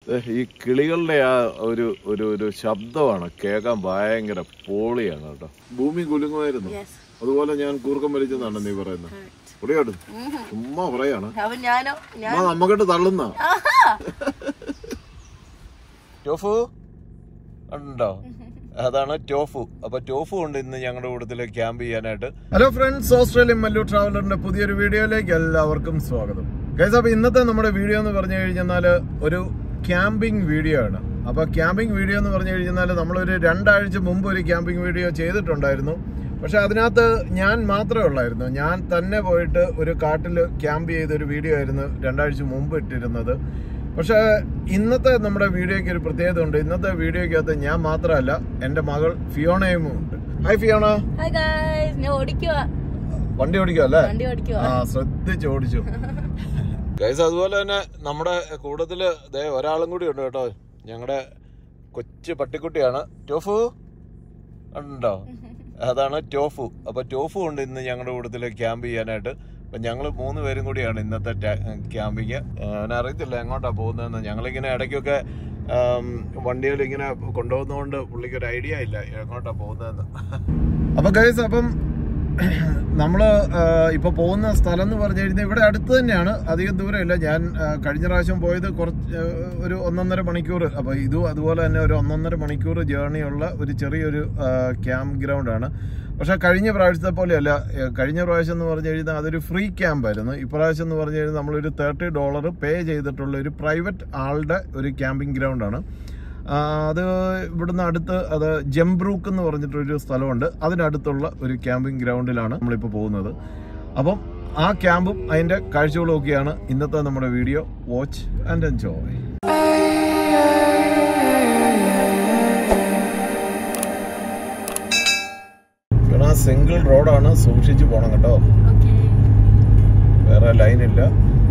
ഈ കിളികളുടെ ആ ഒരു ഒരു ഒരു ശബ്ദമാണ് കേൾക്കാൻ ഭയങ്കര പോളിയാണ് കേട്ടോ. ഭൂമി കുലുങ്ങുമായിരുന്നു. അതുപോലെ ഞാൻ കൂർക്കം വലിച്ചെന്നാണ് നീ പറയുന്നത്. കുടിയോട്ട് ചുമ്മാ പറയാണ്, നമ്മക്കിട്ട് തള്ളുന്ന ടോഫു ഉണ്ടോ? അതാണ് ടോഫു. അപ്പൊ ടോഫു ഉണ്ട് ഇന്ന് ഞങ്ങളുടെ കൂട്ടത്തില് ക്യാമ്പ് ചെയ്യാനായിട്ട്. ഹലോ ഫ്രണ്ട്സ്, ഓസ്ട്രേലിയൻ മല്ലു ട്രാവലറിന്റെ പുതിയൊരു വീഡിയോയിലേക്ക് എല്ലാവർക്കും സ്വാഗതം. ഗൈസ്, അപ്പൊ ഇന്നത്തെ നമ്മുടെ വീഡിയോ എന്ന് പറഞ്ഞു കഴിഞ്ഞാൽ ഒരു ക്യാമ്പിംഗ് വീഡിയോ ആണ്. അപ്പൊ ക്യാമ്പിംഗ് വീഡിയോ എന്ന് പറഞ്ഞു കഴിഞ്ഞാൽ നമ്മളൊരു 2 ആഴ്ച മുമ്പ് ഒരു ക്യാമ്പിംഗ് വീഡിയോ ചെയ്തിട്ടുണ്ടായിരുന്നു. പക്ഷെ അതിനകത്ത് ഞാൻ മാത്രമേ ഉള്ളായിരുന്നു. ഞാൻ തന്നെ പോയിട്ട് ഒരു കാട്ടിൽ ക്യാമ്പ് ചെയ്തൊരു വീഡിയോ ആയിരുന്നു 2 ആഴ്ച മുമ്പ് ഇട്ടിരുന്നത്. പക്ഷെ ഇന്നത്തെ നമ്മുടെ വീഡിയോയ്ക്ക് ഒരു പ്രത്യേകത ഉണ്ട്. ഇന്നത്തെ വീഡിയോയ്ക്കകത്ത് ഞാൻ മാത്രമല്ല, എന്റെ മകൾ ഫിയോണയും ഉണ്ട്. Hi Fiona. വണ്ടി ഓടിക്കുക അല്ലേ? ആ, ശ്രദ്ധിച്ച് ഓടിച്ചു ഗൈസ്. അതുപോലെ തന്നെ നമ്മുടെ കൂട്ടത്തില് ഒരാളും കൂടി ഉണ്ട് കേട്ടോ. ഞങ്ങളുടെ കൊച്ചു പട്ടിക്കുട്ടിയാണ് ടോഫു. ഉണ്ടോ? അതാണ് ടോഫു. അപ്പൊ ടോഫു ഉണ്ട് ഇന്ന് ഞങ്ങളുടെ കൂട്ടത്തില് ക്യാമ്പ് ചെയ്യാനായിട്ട്. അപ്പൊ ഞങ്ങള് 3 പേരും കൂടിയാണ് ഇന്നത്തെ ക്യാമ്പിങ്. അവനറിയത്തില്ല എങ്ങോട്ടാ പോകുന്നതെന്ന്. ഞങ്ങളിങ്ങനെ ഇടയ്ക്കൊക്കെ വണ്ടിയിൽ ഇങ്ങനെ കൊണ്ടുപോകുന്നതുകൊണ്ട് പുള്ളിക്ക് ഒരു ഐഡിയ ഇല്ല എങ്ങോട്ടാ പോകുന്നതെന്ന്. അപ്പൊ ഗൈസ്, അപ്പം നമ്മള് ഇപ്പൊ പോകുന്ന സ്ഥലം എന്ന് പറഞ്ഞു കഴിഞ്ഞാൽ ഇവിടെ അടുത്ത് തന്നെയാണ്, അധികം ദൂരമില്ല. ഞാൻ കഴിഞ്ഞ പ്രാവശ്യം പോയത് ഒരു 1.5 മണിക്കൂർ. അപ്പൊ ഇതും അതുപോലെ തന്നെ ഒരു 1.5 മണിക്കൂർ ജേർണി ഉള്ള ഒരു ചെറിയൊരു ക്യാമ്പ് ഗ്രൗണ്ട് ആണ്. പക്ഷെ കഴിഞ്ഞ പ്രാവശ്യത്തെ പോലെയല്ല. കഴിഞ്ഞ പ്രാവശ്യം എന്ന് പറഞ്ഞു കഴിഞ്ഞാൽ അതൊരു ഫ്രീ ക്യാമ്പ് ആയിരുന്നു. ഇപ്രാവശ്യം എന്ന് പറഞ്ഞു കഴിഞ്ഞാൽ നമ്മളൊരു $30 പേ ചെയ്തിട്ടുള്ള ഒരു പ്രൈവറ്റ് ആളുടെ ഒരു ക്യാമ്പിംഗ് ഗ്രൗണ്ട് ആണ്. അത് ഇവിടുന്ന് അടുത്ത് അത് ജംബ്രൂക്ക് എന്ന് പറഞ്ഞിട്ടൊരു സ്ഥലമുണ്ട്. അതിനടുത്തുള്ള ഒരു ക്യാമ്പിംഗ് ഗ്രൗണ്ടിലാണ് നമ്മളിപ്പോൾ പോകുന്നത്. അപ്പം ആ ക്യാമ്പും അതിൻ്റെ കാഴ്ചകളും ഒക്കെയാണ് ഇന്നത്തെ നമ്മുടെ video. Watch and enjoy. Single റോഡാണ്, സൂക്ഷിച്ച് പോണം കേട്ടോ. വേറെ ലൈനില്ല.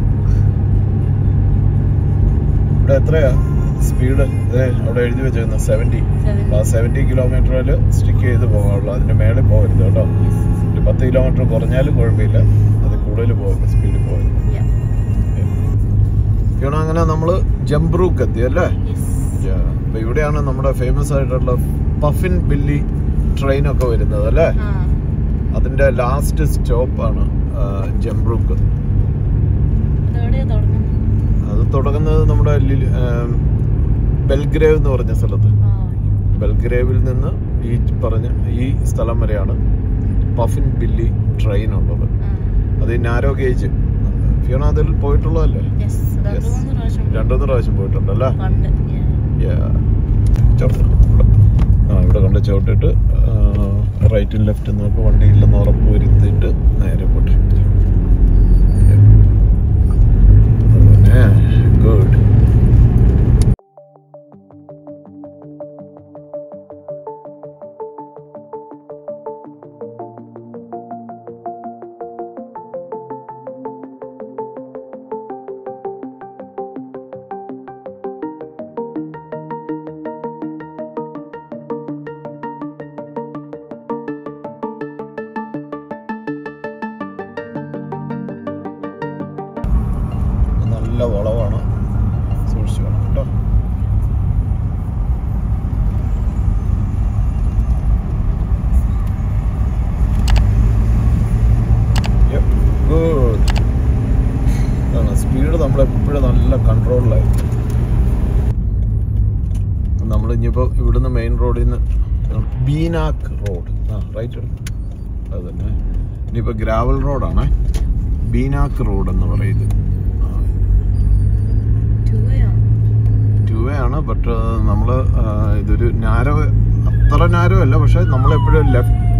ഇവിടെ എത്രയാ സ്പീഡ്? അവിടെ എഴുതി വെച്ചിരുന്നു 70. ആ 70 കിലോമീറ്ററിൽ സ്റ്റിക്ക് ചെയ്ത് പോകാനുള്ളൂ. അതിന്റെ മേളിൽ പോകരുത് കേട്ടോ. ഒരു 10 കിലോമീറ്റർ കുറഞ്ഞാലും കുഴപ്പമില്ല, അത് കൂടുതൽ പോകരുത്, സ്പീഡിൽ പോകരുത്. അങ്ങനെ നമ്മള് ജംബ്രൂക്ക് എത്തി അല്ലേ? അപ്പൊ ഇവിടെയാണ് നമ്മുടെ ഫേമസ് ആയിട്ടുള്ള പഫിൻ ബില്ലി ട്രെയിനൊക്കെ വരുന്നത് അല്ലേ? അതിന്റെ ലാസ്റ്റ് സ്റ്റോപ്പാണ് ജംബ്രൂക്ക്. അത് തുടങ്ങുന്നത് നമ്മുടെ ബെൽഗ്രേവ് എന്ന് പറഞ്ഞ സ്ഥലത്ത്. ബെൽഗ്രേവിൽ നിന്ന് ഈ സ്ഥലം വരെയാണ് പഫിൻ ബില്ലി ട്രെയിൻ ഉള്ളത്. അത് നാരോ ഗേജ്. ഫിയോണ അതിൽ പോയിട്ടുള്ളതല്ലേ? 2-3 പ്രാവശ്യം പോയിട്ടുണ്ടല്ലേ? ഇവിടെ കൊണ്ട് ചോട്ടിട്ട് റൈറ്റും ലെഫ്റ്റും നമുക്ക് വണ്ടിയില്ലെന്ന് ഉറപ്പ് വരുത്തിയിട്ട് നേരെ പോട്ടെ. ഗുഡ്. നല്ല വളവാണ്, സൂക്ഷിച്ചു വേണം കേട്ടോ. ഗുഡ്. സ്പീഡ് നമ്മളെപ്പോഴും നല്ല കൺട്രോളിലായിരിക്കും. നമ്മളിനിയിപ്പോൾ ഇവിടുന്ന് മെയിൻ റോഡിൽ നിന്ന് ബീനാക്ക് റോഡ്, റൈറ്റ് എടുക്കും. അത് തന്നെ. ഇനിയിപ്പോൾ ഗ്രാവൽ റോഡാണേ, ബീനാക്ക് റോഡ് എന്ന് പറയുന്നത്. ആണ്. ബട്ട് നമ്മള് ഇതൊരു നാരോ, അത്ര നാരോ അല്ല. പക്ഷെ നമ്മളെപ്പോഴും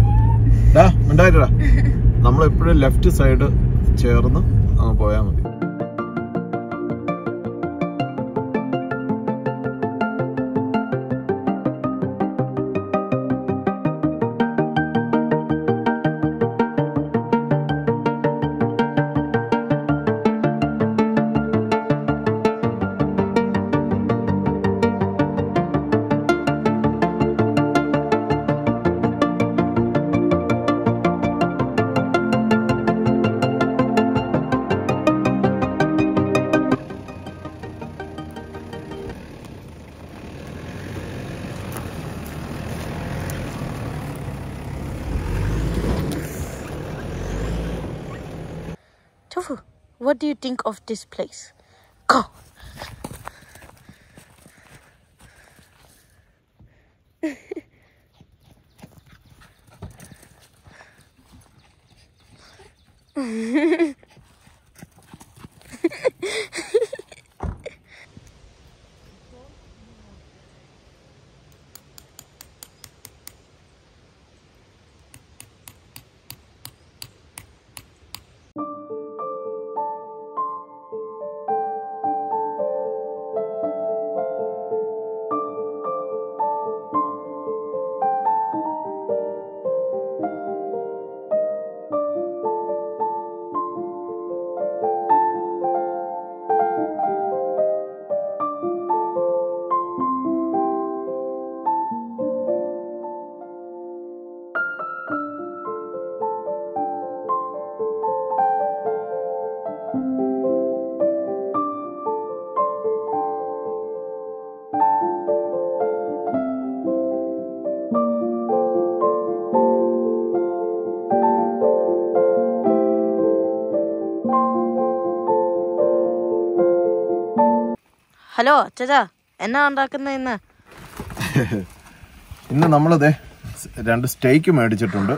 നമ്മളെപ്പോഴും ലെഫ്റ്റ് സൈഡ് ചേർന്ന് അങ്ങ് പോയാൽ മതി. What do you think of this place? Go. Hello ചേച്ചാ, എന്നാ ഉണ്ടാക്കുന്ന ഇന്ന്? ഇന്ന് നമ്മളതേ 2 സ്റ്റേക്ക് മേടിച്ചിട്ടുണ്ട്.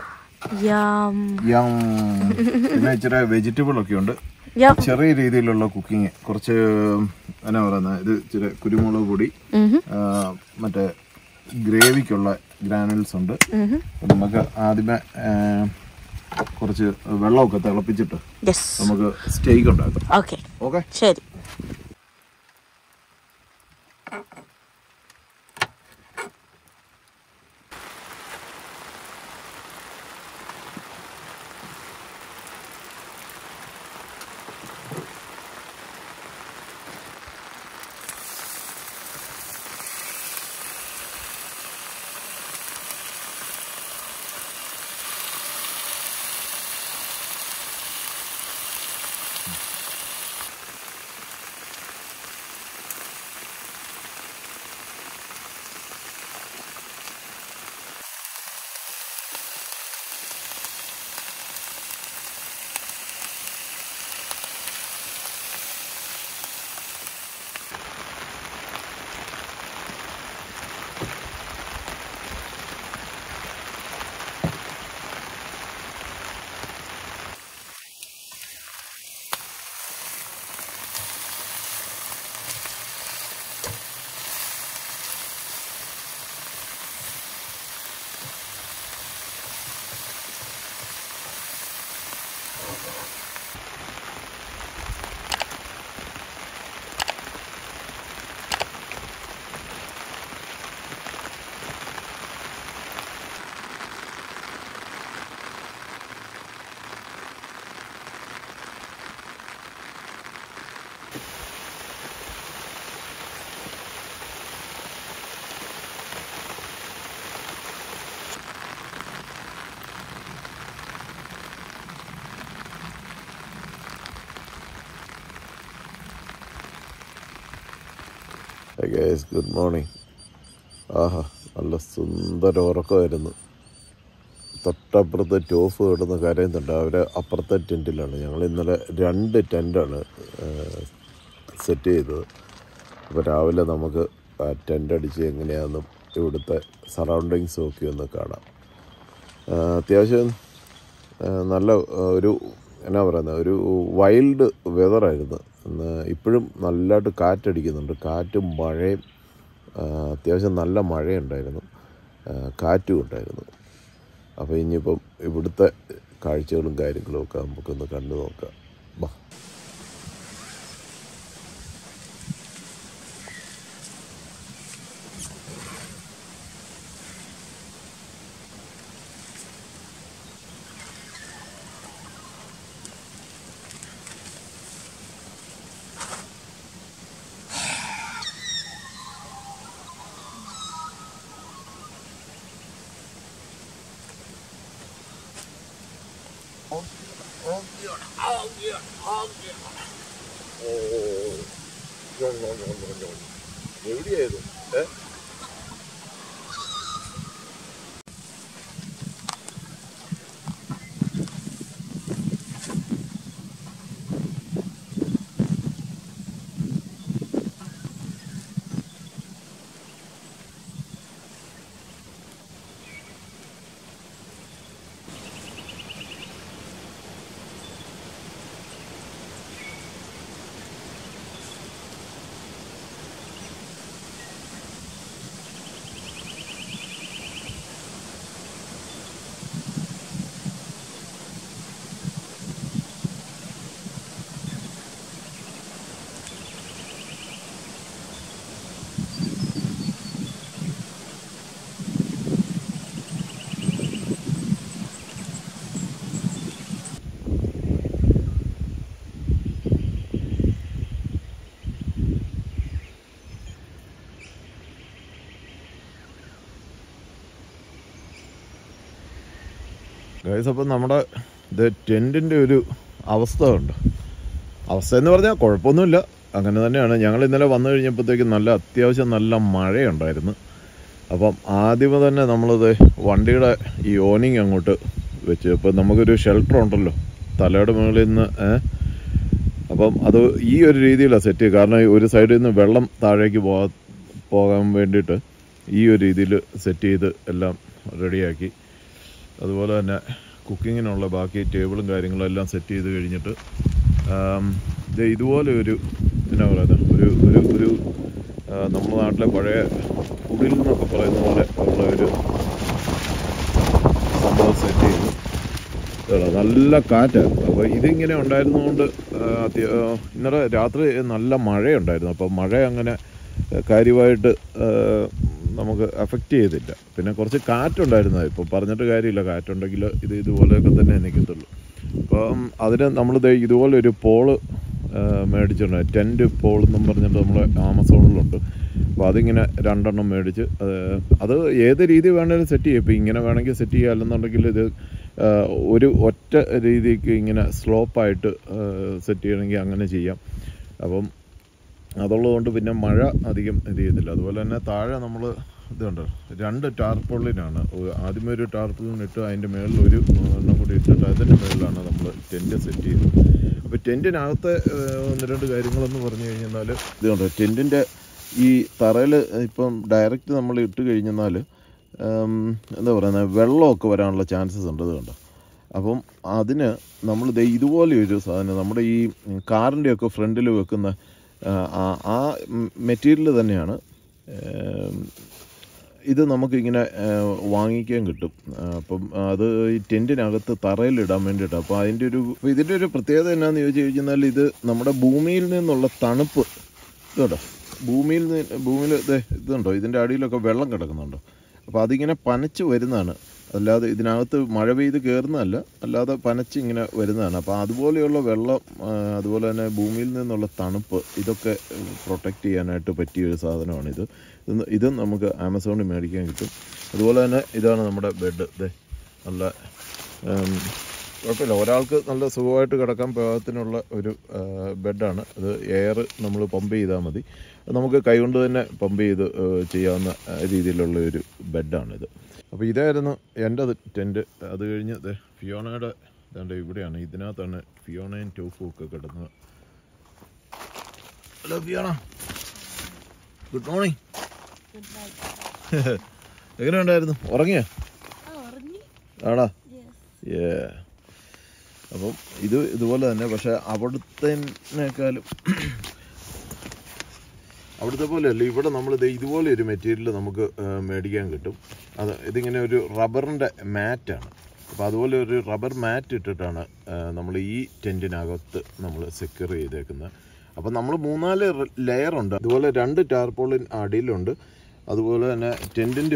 പിന്നെ ഇച്ചിരി വെജിറ്റബിൾ ഒക്കെ ഉണ്ട്. ചെറിയ രീതിയിലുള്ള കുക്കിങ്. കുറച്ച് എന്നാ പറയുന്നത്, ഇത് ഇച്ചിരി കുരുമുളക് പൊടി, മറ്റേ ഗ്രേവിക്കുള്ള ഗ്രാനുൽസ് ഉണ്ട്. നമുക്ക് ആദ്യമേ കുറച്ച് വെള്ളമൊക്കെ തിളപ്പിച്ചിട്ട് നമുക്ക് സ്റ്റേക്ക് ഉണ്ടാക്കാം. ഓക്കെ, ശരി. Hey guys, good morning. ആഹാ, നല്ല സുന്ദര ഉറക്കമായിരുന്നു. തൊട്ടപ്പുറത്ത് ടോഫ് കിടന്ന് കരയുന്നുണ്ട്. അവർ അപ്പുറത്തെ ടെൻറ്റിലാണ്. ഞങ്ങൾ ഇന്നലെ 2 ടെൻറ്റാണ് സെറ്റ് ചെയ്തത്. അപ്പോൾ രാവിലെ നമുക്ക് ആ ടെൻ്റ് അടിച്ച് എങ്ങനെയാണെന്നും ഇവിടുത്തെ സറൗണ്ടിങ്സും ഒക്കെ ഒന്ന് കാണാം. അത്യാവശ്യം നല്ല ഒരു എന്നാ പറയുന്നത്, ഒരു വൈൽഡ് വെതറായിരുന്നു. ഇപ്പോഴും നല്ലതായിട്ട് കാറ്റടിക്കുന്നുണ്ട്. കാറ്റും മഴയും, അത്യാവശ്യം നല്ല മഴയുണ്ടായിരുന്നു, കാറ്റും ഉണ്ടായിരുന്നു. അപ്പോൾ ഇനിയിപ്പം ഇവിടുത്തെ കാഴ്ചകളും കാര്യങ്ങളും ഒക്കെ നമുക്കൊന്ന് കണ്ടു നോക്കാം. ബാ. എവിടെയായത്? ഗൈസ്, അപ്പം നമ്മുടെ ഇത് ടെൻറ്റിൻ്റെ ഒരു അവസ്ഥ ഉണ്ട്. അവസ്ഥ എന്ന് പറഞ്ഞാൽ കുഴപ്പമൊന്നുമില്ല, അങ്ങനെ തന്നെയാണ്. ഞങ്ങൾ ഇന്നലെ വന്നു കഴിഞ്ഞപ്പോഴത്തേക്കും അത്യാവശ്യം നല്ല മഴയുണ്ടായിരുന്നു. അപ്പം ആദ്യമേ തന്നെ നമ്മളിത് വണ്ടിയുടെ ഈ ഓനിങ് അങ്ങോട്ട് വെച്ച്, ഇപ്പം നമുക്കൊരു ഷെൽട്ടർ ഉണ്ടല്ലോ തലയുടെ മുകളിൽ നിന്ന്. അപ്പം അത് ഈ ഒരു രീതിയിലാണ് സെറ്റ് ചെയ്യുക. കാരണം ഒരു സൈഡിൽ നിന്ന് വെള്ളം താഴേക്ക് പോകാൻ വേണ്ടിയിട്ട് ഈ ഒരു രീതിയിൽ സെറ്റ് ചെയ്ത് എല്ലാം റെഡിയാക്കി. അതുപോലെ തന്നെ കുക്കിങ്ങിനുള്ള ബാക്കി ടേബിളും കാര്യങ്ങളും എല്ലാം സെറ്റ് ചെയ്ത് കഴിഞ്ഞിട്ട് ഇതുപോലെ ഒരു എന്നാ പറയുന്നത് ഒരു നമ്മുടെ നാട്ടിലെ പഴയ കുടിൽ എന്നൊക്കെ പറയുന്ന പോലെ ഉള്ള ഒരു സംഭവം സെറ്റ് ചെയ്തു. നല്ല കാറ്റായിരുന്നു. അപ്പോൾ ഇതിങ്ങനെ ഉണ്ടായിരുന്നതുകൊണ്ട് ഇന്നലെ രാത്രി നല്ല മഴയുണ്ടായിരുന്നു. അപ്പോൾ മഴ അങ്ങനെ കാര്യമായിട്ട് നമുക്ക് അഫക്റ്റ് ചെയ്തില്ല. പിന്നെ കുറച്ച് കാറ്റുണ്ടായിരുന്നത്. ഇപ്പോൾ പറഞ്ഞിട്ട് കാര്യമില്ല, കാറ്റുണ്ടെങ്കിൽ ഇതുപോലെയൊക്കെ തന്നെ നിൽക്കത്തുള്ളൂ. അപ്പം അതിന് നമ്മൾ ഇതുപോലെ ഒരു പോള് മേടിച്ചിട്ടുണ്ട്. ടെൻറ്റ് പോൾ എന്നും പറഞ്ഞിട്ട് നമ്മൾ ആമസോണിലുണ്ട്. അപ്പോൾ അതിങ്ങനെ 2 എണ്ണം മേടിച്ച് അത് ഏത് രീതി വേണമെങ്കിലും സെറ്റ് ചെയ്യും. ഇപ്പോൾ ഇങ്ങനെ വേണമെങ്കിൽ സെറ്റ് ചെയ്യുക, അല്ലെന്നുണ്ടെങ്കിൽ ഇത് ഒരു ഒറ്റ രീതിക്ക് ഇങ്ങനെ സ്ലോപ്പായിട്ട് സെറ്റ് ചെയ്യണമെങ്കിൽ അങ്ങനെ ചെയ്യാം. അപ്പം അതുള്ളതുകൊണ്ട് പിന്നെ മഴ അധികം ഇത് ചെയ്തില്ല. അതുപോലെ തന്നെ താഴെ നമ്മൾ ഇതുണ്ട് 2 ടാർപോളിനാണ്. ആദ്യമേ ഒരു ടാർപോളിനിട്ട് അതിൻ്റെ മുകളിൽ ഒരു എണ്ണം കൂടി ഇട്ടിട്ട് അതിൻ്റെ മുകളിലാണ് നമ്മൾ ടെൻറ്റ് സെറ്റ് ചെയ്തത്. അപ്പോൾ ടെൻറ്റിനകത്തെ 1-2 കാര്യങ്ങളെന്ന് പറഞ്ഞു കഴിഞ്ഞാൽ ഇതുണ്ട്. ടെൻറ്റിൻ്റെ ഈ തറയിൽ ഇപ്പം ഡയറക്റ്റ് നമ്മൾ ഇട്ട് കഴിഞ്ഞാൽ എന്താ പറയുന്നത്, വെള്ളമൊക്കെ വരാനുള്ള ചാൻസസ് ഉണ്ട്. ഇത് കണ്ടോ. അപ്പം അതിന് നമ്മൾ ഇതുപോലെ ഒരു സാധനം നമ്മുടെ ഈ കാറിൻ്റെയൊക്കെ ഫ്രണ്ടിൽ വെക്കുന്ന ആ മെറ്റീരിയൽ തന്നെയാണ്. ഇത് നമുക്കിങ്ങനെ വാങ്ങിക്കാൻ കിട്ടും. അപ്പം അത് ഈ ടെൻറ്റിനകത്ത് തറയിലിടാൻ വേണ്ടിയിട്ടാണ്. അപ്പോൾ ഇതിൻ്റെ ഒരു പ്രത്യേകത എന്നാന്ന് ചോദിച്ചു കഴിഞ്ഞാൽ ഇത് നമ്മുടെ ഭൂമിയിൽ നിന്നുള്ള തണുപ്പ് ഇതുണ്ടോ. ഭൂമിയിൽ ഇതുണ്ടോ, ഇതിൻ്റെ അടിയിലൊക്കെ വെള്ളം കിടക്കുന്നുണ്ടോ. അപ്പോൾ അതിങ്ങനെ പനച്ച് വരുന്നതാണ്, അല്ലാതെ ഇതിനകത്ത് മഴ പെയ്ത് കയറുന്നതല്ല, അല്ലാതെ പനച്ച് ഇങ്ങനെ വരുന്നതാണ്. അപ്പോൾ അതുപോലെയുള്ള വെള്ളം, അതുപോലെ തന്നെ ഭൂമിയിൽ നിന്നുള്ള തണുപ്പ്, ഇതൊക്കെ പ്രൊട്ടക്റ്റ് ചെയ്യാനായിട്ട് പറ്റിയൊരു സാധനമാണ് ഇത് നമുക്ക് ആമസോണിൽ മേടിക്കാൻ കിട്ടും. അതുപോലെ തന്നെ ഇതാണ് നമ്മുടെ ബെഡ്. നല്ല കുഴപ്പമില്ല, ഒരാൾക്ക് നല്ല സുഖമായിട്ട് കിടക്കാൻ പാകത്തിനുള്ള ഒരു ബെഡാണ്. ഇത് എയർ നമ്മൾ പമ്പ് ചെയ്താൽ മതി. നമുക്ക് കൈകൊണ്ട് തന്നെ പമ്പ് ചെയ്ത് ചെയ്യാവുന്ന രീതിയിലുള്ള ഒരു ബെഡാണിത്. അപ്പോൾ ഇതായിരുന്നു എൻ്റെ ടെൻറ്റ്. അത് കഴിഞ്ഞ് ഫിയോണയുടെ ഇവിടെയാണ്, ഇതിനകത്താണ് ഫിയോണയും ടോഫും ഒക്കെ കിടന്നത്. Hello Fiona, good morning. എങ്ങനെ ഉണ്ടായിരുന്നു? ഉറങ്ങിയോ? ആടാ. അപ്പം ഇതുപോലെ തന്നെ, പക്ഷെ അവിടുത്തെ പോലെയല്ല. ഇവിടെ നമ്മൾ ഇതുപോലെ ഒരു മെറ്റീരിയൽ നമുക്ക് മേടിക്കാൻ കിട്ടും. ഇതിങ്ങനെ ഒരു റബ്ബറിൻ്റെ മാറ്റാണ്. അപ്പോൾ അതുപോലെ ഒരു റബ്ബർ മാറ്റ് ഇട്ടിട്ടാണ് നമ്മൾ ഈ ടെൻറ്റിനകത്ത് നമ്മൾ സെക്യൂർ ചെയ്തേക്കുന്നത്. അപ്പോൾ നമ്മൾ 3-4 ലെയറുണ്ട്. അതുപോലെ 2 ടാർപോളിൻ അടിയിലുണ്ട്. അതുപോലെ തന്നെ ടെൻറ്റിൻ്റെ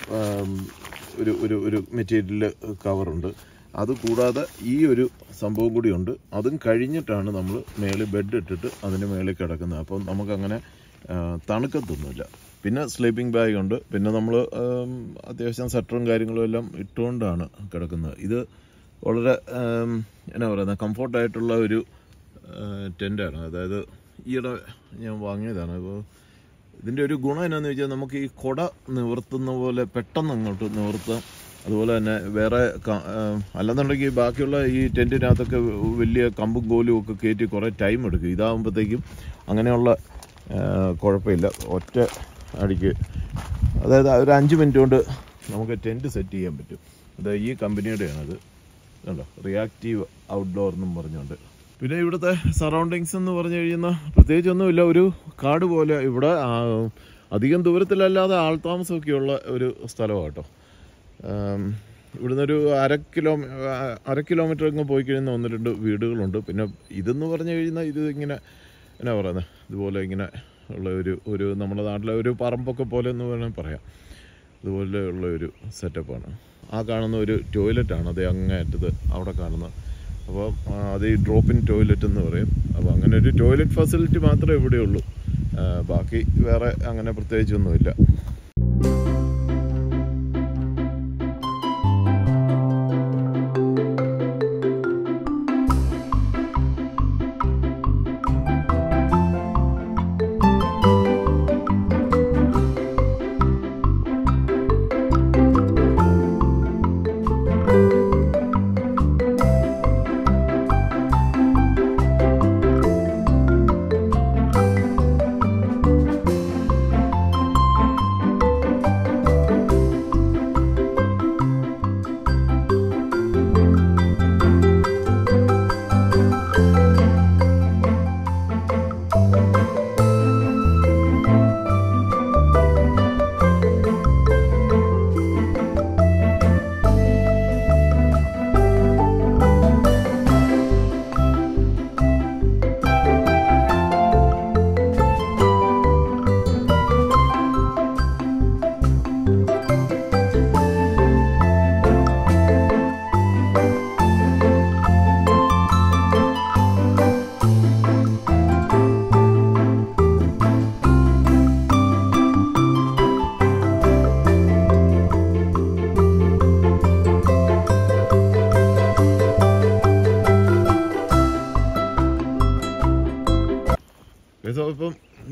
ഒരു മെറ്റീരിയൽ കവറുണ്ട്. അതുകൂടാതെ ഈ ഒരു സംഭവം കൂടിയുണ്ട്. അതും കഴിഞ്ഞിട്ടാണ് നമ്മൾ മേളിൽ ബെഡ് ഇട്ടിട്ട് അതിൻ്റെ മേളിൽ കിടക്കുന്നത്. അപ്പം നമുക്കങ്ങനെ തണുക്കത്തൊന്നുമില്ല. പിന്നെ സ്ലീപ്പിംഗ് ബാഗ് ഉണ്ട്. പിന്നെ നമ്മൾ അത്യാവശ്യം സ്വെറ്ററും കാര്യങ്ങളും എല്ലാം ഇട്ടുകൊണ്ടാണ് കിടക്കുന്നത്. ഇത് വളരെ എന്നാ പറയുന്നത്, കംഫോർട്ടായിട്ടുള്ള ഒരു ടെൻറ്റാണ്. അതായത് ഈയിടെ ഞാൻ വാങ്ങിയതാണ്. അപ്പോൾ ഇതിൻ്റെ ഒരു ഗുണം എന്നാന്ന് വെച്ചാൽ നമുക്ക് ഈ കുട നിവർത്തുന്ന പോലെ പെട്ടെന്ന് അങ്ങോട്ട് നിവർത്താം. അതുപോലെ തന്നെ വേറെ അല്ലെന്നുണ്ടെങ്കിൽ ബാക്കിയുള്ള ഈ ടെൻറ്റിനകത്തൊക്കെ വലിയ കമ്പും കോലും ഒക്കെ കയറ്റി കുറേ ടൈം എടുക്കും. ഇതാകുമ്പോഴത്തേക്കും അങ്ങനെയുള്ള കുഴപ്പമില്ല. ഒറ്റ അടിക്ക്, അതായത് ഒരു 5 മിനിറ്റ് കൊണ്ട് നമുക്ക് ടെൻറ്റ് സെറ്റ് ചെയ്യാൻ പറ്റും. അത് ഈ കമ്പനിയുടെയാണത്. കണ്ടോ, റിയാക്റ്റീവ് ഔട്ട്ഡോർ എന്നും പറഞ്ഞുകൊണ്ട്. പിന്നെ ഇവിടുത്തെ സറൗണ്ടിങ്സ് എന്ന് പറഞ്ഞു കഴിഞ്ഞാൽ പ്രത്യേകിച്ചൊന്നുമില്ല. ഒരു കാട് പോലെ. ഇവിടെ അധികം ദൂരത്തിലല്ലാതെ ആൾതാമസമൊക്കെയുള്ള ഒരു സ്ഥലമാണ് കേട്ടോ. ഇവിടുന്ന് ഒരു 1/2 കിലോമീറ്റർ അങ്ങ് പോയി കഴിയുന്ന 1-2 വീടുകളുണ്ട്. പിന്നെ ഇതെന്ന് പറഞ്ഞു കഴിഞ്ഞാൽ ഇത് ഇങ്ങനെ എന്നാ പറയുന്നത്, ഇതുപോലെ ഇങ്ങനെ ഉള്ള ഒരു നമ്മുടെ നാട്ടിലെ ഒരു പറമ്പൊക്കെ പോലെ എന്ന് വേണമെങ്കിൽ പറയാം. അതുപോലെ ഉള്ള ഒരു സെറ്റപ്പാണ്. ആ കാണുന്ന ഒരു ടോയ്ലറ്റാണ് അത് അങ്ങേറ്റത് അവിടെ കാണുന്നത്. അപ്പോൾ അത് ഈ ഡ്രോപ്പിൻ ടോയ്ലറ്റ് എന്ന് പറയും. അപ്പോൾ അങ്ങനെ ഒരു ടോയ്ലറ്റ് ഫെസിലിറ്റി മാത്രമേ ഇവിടെയുള്ളൂ. ബാക്കി വേറെ അങ്ങനെ പ്രത്യേകിച്ചൊന്നുമില്ല.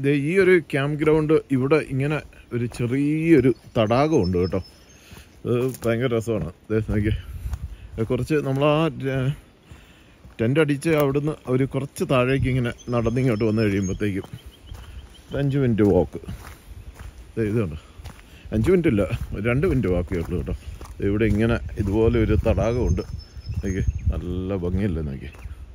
ഈ ഒരു ക്യാമ്പ് ഗ്രൗണ്ട് ഇവിടെ ഇങ്ങനെ ഒരു ചെറിയൊരു തടാകമുണ്ട് കേട്ടോ. ഭയങ്കര രസമാണ്. നോക്കിയേ, കുറച്ച് നമ്മൾ ആ ടെൻ്റ് അടിച്ച് അവിടുന്ന് ഒരു കുറച്ച് താഴേക്ക് ഇങ്ങനെ നടന്നിങ്ങോട്ട് വന്നു കഴിയുമ്പോഴത്തേക്കും 5 മിനിറ്റ് വാക്ക്. ഇതുണ്ട്, 5 മിനിറ്റ് ഇല്ല, 2 മിനിറ്റ് വാക്കേ ഉള്ളൂ കേട്ടോ. ഇവിടെ ഇങ്ങനെ ഇതുപോലെ ഒരു തടാകമുണ്ട്. നോക്കി, നല്ല ഭംഗിയല്ലേ നോക്കി.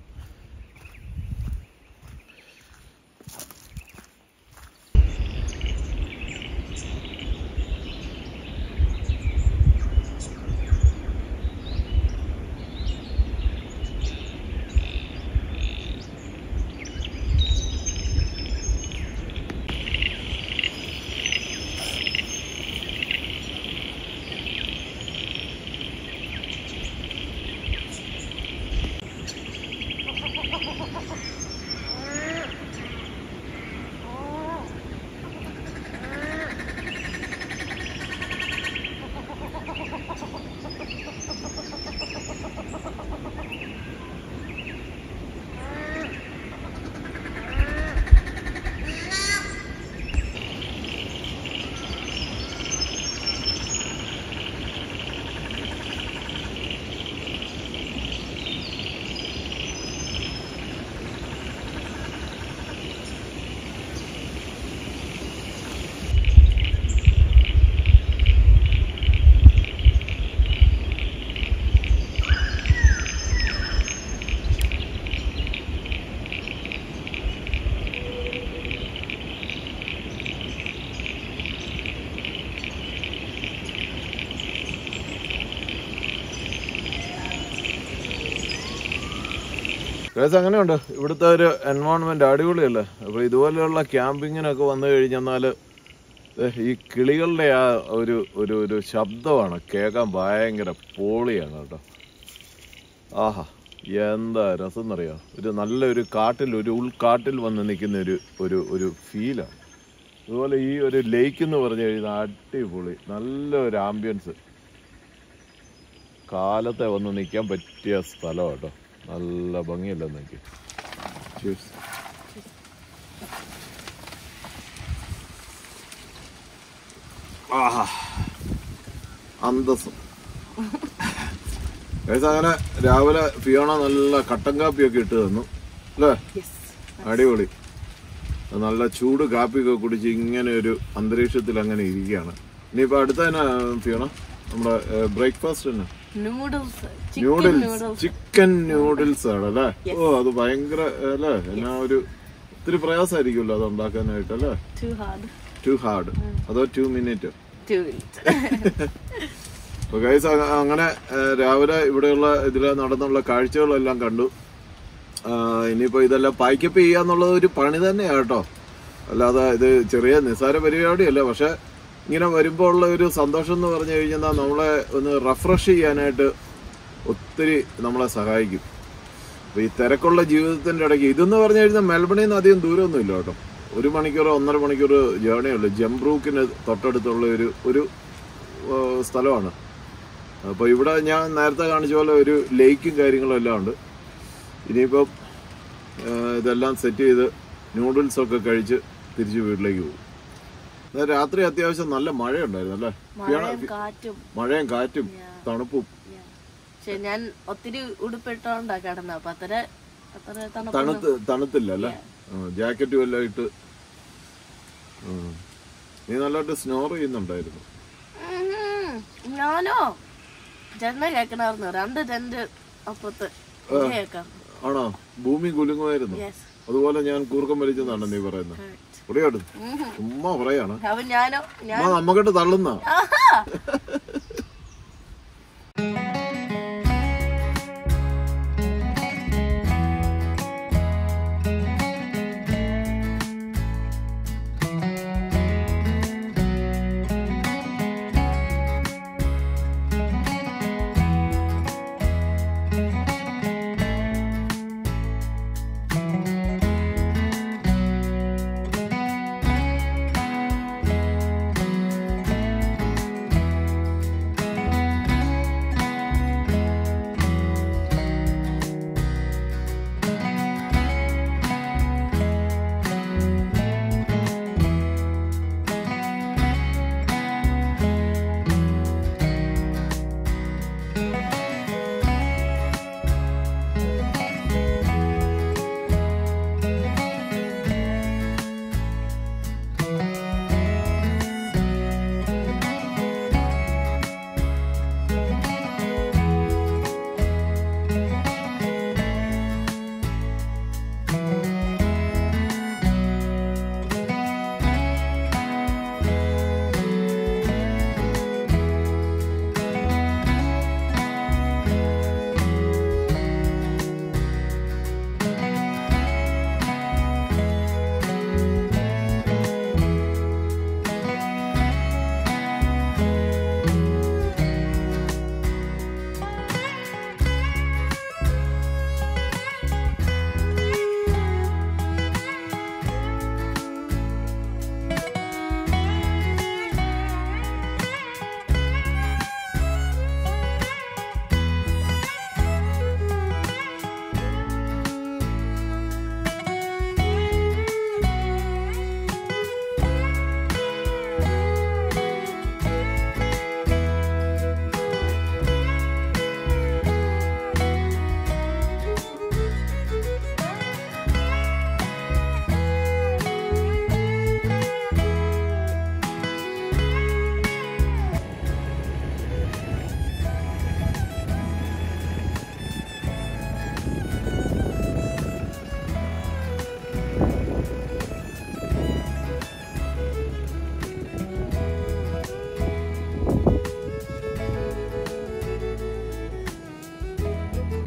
അങ്ങനെയുണ്ട് ഇവിടുത്തെ ഒരു എൻവയോൺമെന്റ്, അടിപൊളിയല്ലേ. അപ്പോൾ ഇതുപോലെയുള്ള ക്യാമ്പിങ്ങിനൊക്കെ വന്നു കഴിഞ്ഞാൽ ഈ കിളികളുടെ ആ ഒരു ഒരു ഒരു ശബ്ദമാണ് കേൾക്കാൻ ഭയങ്കര പോളിയാണ് കേട്ടോ. ആഹാ, എന്താ രസം എന്നറിയാം. ഒരു നല്ലൊരു കാട്ടിൽ, ഒരു ഉൾക്കാട്ടിൽ വന്ന് നിൽക്കുന്ന ഒരു ഫീലാണ്. അതുപോലെ ഈ ഒരു ലേക്ക് എന്ന് പറഞ്ഞു കഴിഞ്ഞാൽ അടിപൊളി, നല്ലൊരു ആംബിയൻസ്. കാലത്തെ വന്ന് നിൽക്കാൻ പറ്റിയ സ്ഥലം കേട്ടോ. നല്ല ഭംഗിയല്ലേ നോക്കി. ആഹാ, അന്തസ്സം. അങ്ങനെ രാവിലെ ഫിയോണ നല്ല കട്ടൻ കാപ്പിയൊക്കെ ഇട്ട് തന്നു അല്ലേ? അടിപൊളി. നല്ല ചൂട് കാപ്പിയൊക്കെ കുടിച്ച് ഇങ്ങനെ ഒരു അന്തരീക്ഷത്തിൽ അങ്ങനെ ഇരിക്കുകയാണ്. ഇനിയിപ്പോ അടുത്ത തന്നെ ഫിയോണ നമ്മുടെ ബ്രേക്ക്ഫാസ്റ്റ് തന്നെ ചിക്കൻ നൂഡിൽസ് ആണല്ലേ? ഓ, അത് ഭയങ്കര അല്ലേ, എന്നാ ഒരു ഒത്തിരി പ്രയാസമായിരിക്കുമല്ലോ അത് ഉണ്ടാക്കാനായിട്ട് അല്ലേ? ടു ഹാർഡ് അതോ 2 മിനിറ്റ്? ഗൈസ്, അങ്ങനെ രാവിലെ ഇവിടെയുള്ള ഇതില് നടന്നുള്ള കാഴ്ചകളെല്ലാം കണ്ടു. ഇനിയിപ്പോ ഇതെല്ലാം പാക്കപ്പ് ചെയ്യാന്നുള്ളത് ഒരു പണി തന്നെയാണ് കേട്ടോ. അല്ലാതെ ഇത് ചെറിയ നിസ്സാര പരിപാടിയല്ല. പക്ഷെ ഇങ്ങനെ വരുമ്പോൾ ഉള്ള ഒരു സന്തോഷം എന്ന് പറഞ്ഞു കഴിഞ്ഞാൽ നമ്മളെ ഒന്ന് റെഫ്രഷ് ചെയ്യാനായിട്ട് ഒത്തിരി നമ്മളെ സഹായിക്കും. അപ്പോൾ ഈ തിരക്കുള്ള ജീവിതത്തിൻ്റെ ഇടയ്ക്ക് ഇതെന്ന് പറഞ്ഞു കഴിഞ്ഞാൽ മെൽബണിൽ നിന്ന് അധികം ദൂരമൊന്നുമില്ല കേട്ടോ. 1 മണിക്കൂറോ 1.5 മണിക്കൂർ ജേർണി ഉള്ളു. ജംബ്രൂക്കിന് തൊട്ടടുത്തുള്ള ഒരു സ്ഥലമാണ്. അപ്പോൾ ഇവിടെ ഞാൻ നേരത്തെ കാണിച്ച പോലെ ഒരു ലേക്കും കാര്യങ്ങളും എല്ലാം ഉണ്ട്. ഇനിയിപ്പം ഇതെല്ലാം സെറ്റ് ചെയ്ത് നൂഡിൽസൊക്കെ കഴിച്ച് തിരിച്ച് വീട്ടിലേക്ക് പോകും. രാത്രി അത്യാവശ്യം നല്ല മഴയുണ്ടായിരുന്നു അല്ലേ? മഴയും കാറ്റും തണുപ്പും. ഞാൻ ഒത്തിരി ഉടുപ്പിട്ടോണ്ടാ കിടന്ന, അപ്പൊ തണുത്തില്ല അല്ലേ? ജാക്കറ്റും എല്ലാം ഇട്ട്. നീ നല്ലതായിട്ട് സ്നോർ ചെയ്യുന്നുണ്ടായിരുന്നു. ഞാനോ ജന കേൾക്കണായിരുന്നു. 2 ടെന്റ് അപ്പുറത്ത് ആണോ? ഭൂമി കുലുങ്ങുമായിരുന്നു. അതുപോലെ ഞാൻ കൂർക്കം വലിച്ചെന്നാണ് നീ പറയുന്നത്. പൊടിയാടും ചുമ്മാ പറയാണ്. നമ്മക്കിട്ട് തള്ളുന്ന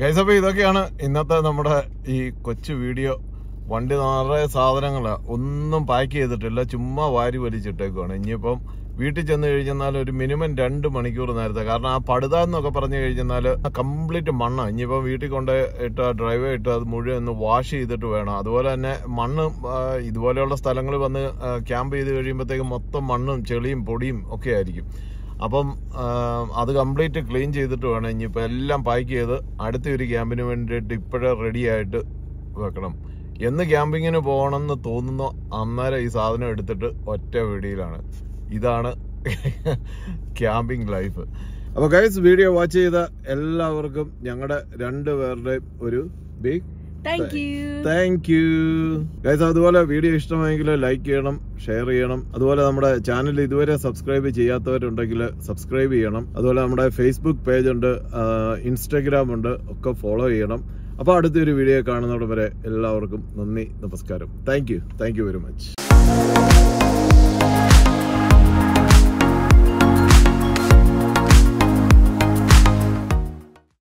ഗൈസ്, അപ്പോൾ ഇതൊക്കെയാണ് ഇന്നത്തെ നമ്മുടെ ഈ കൊച്ചു വീഡിയോ. വണ്ടി നിറയെ സാധനങ്ങളാണ്, ഒന്നും പാക്ക് ചെയ്തിട്ടില്ല, ചുമ്മാ വാരി വലിച്ചിട്ടേക്കുവാണ്. ഇനിയിപ്പം വീട്ടിൽ ചെന്ന് കഴിഞ്ഞാൽ ഒരു മിനിമം 2 മണിക്കൂർ നേരത്തെ, കാരണം ആ പടുതാന്നൊക്കെ പറഞ്ഞു കഴിഞ്ഞാൽ കംപ്ലീറ്റ് മണ്ണാണ്. ഇനിയിപ്പം വീട്ടിൽ കൊണ്ട് ഇട്ട് ഡ്രൈവേ ഇട്ട് അത് മുഴുവൻ ഒന്ന് വാഷ് ചെയ്തിട്ട് വേണം. അതുപോലെ തന്നെ മണ്ണ് ഇതുപോലെയുള്ള സ്ഥലങ്ങളിൽ വന്ന് ക്യാമ്പ് ചെയ്ത് കഴിയുമ്പോഴത്തേക്കും മൊത്തം മണ്ണും ചെളിയും പൊടിയും ഒക്കെ ആയിരിക്കും. അപ്പം അത് കംപ്ലീറ്റ് ക്ലീൻ ചെയ്തിട്ട് വേണം ഇനിയിപ്പോൾ എല്ലാം പാക്ക് ചെയ്ത് അടുത്ത ഒരു ക്യാമ്പിന് വേണ്ടിയിട്ട് ഇപ്പോഴേ റെഡി ആയിട്ട് വെക്കണം. എന്ന് ക്യാമ്പിങ്ങിന് പോകണമെന്ന് തോന്നുന്നോ അന്നേരം ഈ സാധനം എടുത്തിട്ട് ഒറ്റ വീഡിയോയിലാണ്. ഇതാണ് ക്യാമ്പിംഗ് ലൈഫ്. അപ്പോൾ ഗൈസ്, വീഡിയോ വാച്ച് ചെയ്ത എല്ലാവർക്കും ഞങ്ങളുടെ 2 പേരുടെയും ഒരു ബിഗ് താങ്ക് യു ഗൈസ്. അതുപോലെ വീഡിയോ ഇഷ്ടമായെങ്കിൽ ലൈക്ക് ചെയ്യണം, ഷെയർ ചെയ്യണം. അതുപോലെ നമ്മുടെ ചാനൽ ഇതുവരെ സബ്സ്ക്രൈബ് ചെയ്യാത്തവരുണ്ടെങ്കിൽ സബ്സ്ക്രൈബ് ചെയ്യണം. അതുപോലെ നമ്മുടെ ഫേസ്ബുക്ക് പേജ് ഉണ്ട്, ഇൻസ്റ്റാഗ്രാം ഉണ്ട്, ഒക്കെ ഫോളോ ചെയ്യണം. അപ്പോൾ അടുത്തൊരു വീഡിയോ കാണുന്നതോടെ വരെ എല്ലാവർക്കും നന്ദി, നമസ്കാരം. Thank you very much.